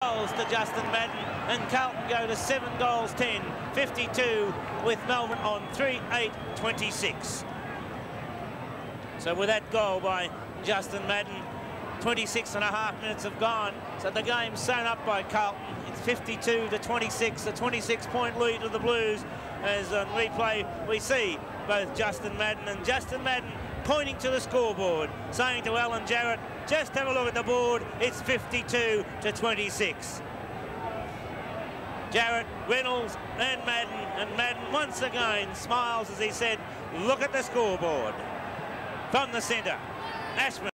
Goals to Justin Madden, and Carlton go to 7 goals 10, 52 with Melbourne on 3-8-26. So with that goal by Justin Madden, 26.5 minutes have gone. So the game's sewn up by Carlton. It's 52-26, a 26-point lead to the Blues. As on replay we see both Justin Madden and Justin Madden pointing to the scoreboard, saying to Alan Jarrett, just have a look at the board, it's 52-26. Jarrett, Reynolds and Madden once again smiles as he said, look at the scoreboard. From the centre, Ashman.